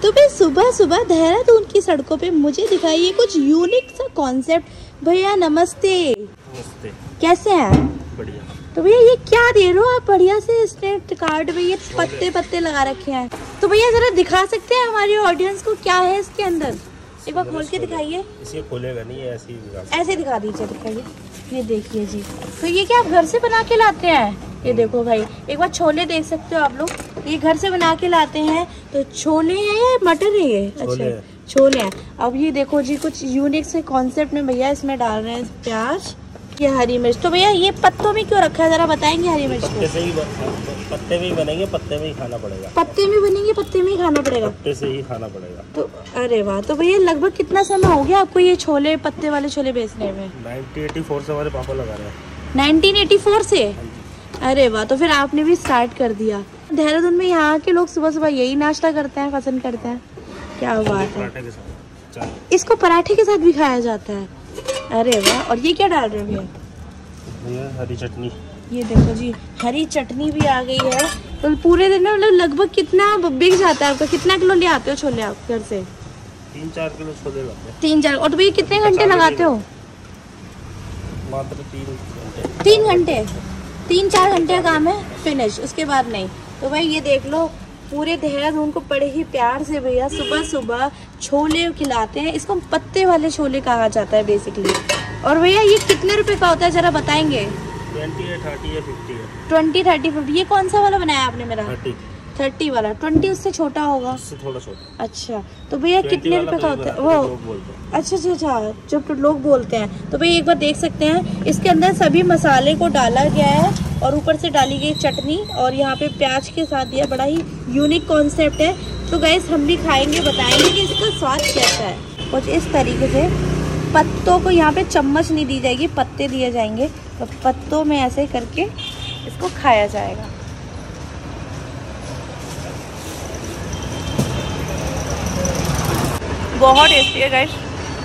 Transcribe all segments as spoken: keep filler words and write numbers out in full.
तो भाई सुबह सुबह देहरादून की सड़कों पे मुझे दिखाइए कुछ यूनिक सा कॉन्सेप्ट। भैया नमस्ते। नमस्ते। कैसे हैं? बढ़िया। तो भैया ये क्या दे रहे हो आप? बढ़िया से स्नैप कार्ड में ये पत्ते पत्ते लगा रखे हैं। तो भैया जरा दिखा सकते हैं हमारी ऑडियंस को क्या है इसके अंदर? एक बार खोल के दिखाइए। इसे खोलेगा नहीं, ऐसे ही दिखा। ऐसे दिखा दीजिए, दिखाइए। ये देखिए जी। तो ये क्या आप घर से बना के लाते हैं? ये देखो भाई, एक बार छोले देख सकते हो आप लोग। ये घर से बना के लाते हैं। तो छोले हैं या मटर है ये? अच्छा छोले हैं। अब ये देखो जी कुछ यूनिक से कॉन्सेप्ट में भैया इसमें डाल रहे हैं प्याज, ये हरी मिर्च। तो भैया ये पत्तों में क्यों रखा है जरा बताएंगे? हरी मिर्च पत्ते से ही पत्ते में ही बनेंगे, पत्ते में ही खाना पड़ेगा। पत्ते में बनेंगे, पत्ते में ही खाना पड़ेगा। पत्ते से ही खाना पड़ेगा। तो अरे वाह। तो भैया लगभग कितना समय हो गया आपको ये छोले पत्ते वाले छोले बेचने में? नाइनटीन एटी फोर से हमारे पापा लगा रहे हैं। नाइनटीन एटी फोर से? अरे वाह। तो फिर आपने भी स्टार्ट कर दिया। देहरादून में यहाँ के लोग सुबह सुबह यही नाश्ता करते हैं, पसंद करते हैं। क्या बात है। इसको पराठे के साथ भी खाया जाता है। अरे वाह। और ये क्या डाल रहे हो भैया? हरी चटनी। ये देखो जी हरी चटनी भी आ गई है। तो पूरे दिन में मतलब लगभग कितना बिक जाता है आपका? कितना किलो ले आते हो छोले आप घर से? तीन चार किलो छोले लाते हैं। तीन चार। और तो भैया कितने घंटे लगाते हो? मात्र तीन घंटे। तीन घंटे तीन चार घंटे का काम है, फिनिश, उसके बाद नहीं। तो भाई ये देख लो पूरे देहरादून को बड़े ही प्यार से भैया सुबह सुबह छोले खिलाते हैं। इसको पत्ते वाले छोले कहा जाता है बेसिकली। और भैया ये कितने रुपए का होता है जरा बताएंगे? ट्वेंटी है, थर्टी है, फिफ्टी है। Twenty thirty fifty. ये कौन सा वाला बनाया आपने मेरा? थर्टी। थर्टी वाला। ट्वेंटी उससे छोटा होगा? उससे थोड़ा छोटा। अच्छा। तो भैया कितने रुपए का होता है वो? अच्छा अच्छा अच्छा जो तो लोग बोलते हैं। तो भैया एक बार देख सकते हैं इसके अंदर सभी मसाले को डाला गया है और ऊपर से डाली गई चटनी और यहाँ पे प्याज के साथ दिया। बड़ा ही यूनिक कॉन्सेप्ट है। तो गाइस हम भी खाएंगे, बताएंगे कि इसका स्वाद कैसा है। कुछ इस तरीके से पत्तों को यहाँ पे चम्मच नहीं दी जाएगी, पत्ते दिए जाएंगे। तो पत्तों में ऐसे करके इसको खाया जाएगा। बहुत टेस्टी है गाइस।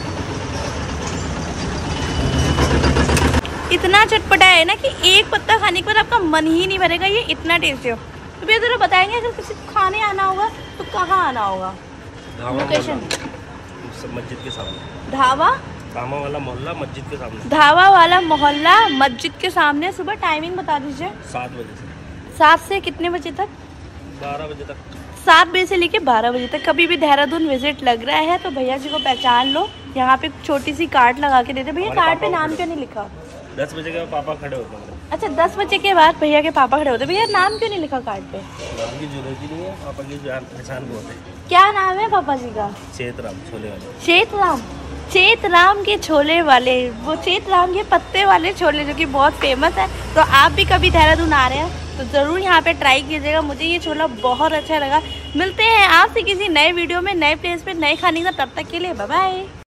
इतना चटपटा है ना कि एक पत्ता खाने के बाद आपका मन ही नहीं भरेगा। ये इतना टेस्टी हो। तो भैया जरा बताएंगे अगर किसी को खाने आना होगा तो कहाँ आना होगा? लोकेशन? मस्जिद के सामने। ढाबा धामा वाला मोहल्ला मस्जिद के सामने। ढाबा वाला मोहल्ला मस्जिद के सामने। सुबह टाइमिंग बता दीजिए। सात बजे से। सात से कितने बजे तक? बारह बजे तक। सात बजे से लेके बारह बजे तक। कभी भी देहरादून विजिट लग रहा है तो भैया जी को पहचान लो। यहाँ पे छोटी सी कार्ड लगा के देते। भैया कार्ड पे नाम क्यों नहीं लिखा? दस बजे के बाद पापा खड़े होते हैं। अच्छा दस बजे के बाद भैया के पापा खड़े होते। भैया नाम क्यों नहीं लिखा कार्ड पे? नाम की जरूरत ही नहीं है, पापा की जान पहचान को होते हैं। क्या नाम है पापा जी का? चेतराम छोले वाले। चेतराम। चेतराम के छोले वाले, वो चेतराम के पत्ते वाले छोले जो कि बहुत फेमस है। तो आप भी कभी देहरादून आ रहे हैं तो ज़रूर यहाँ पे ट्राई कीजिएगा। मुझे ये छोला बहुत अच्छा लगा। मिलते हैं आपसे किसी नए वीडियो में, नए प्लेस पे, नए खाने का। तब तक के लिए बाय बाय।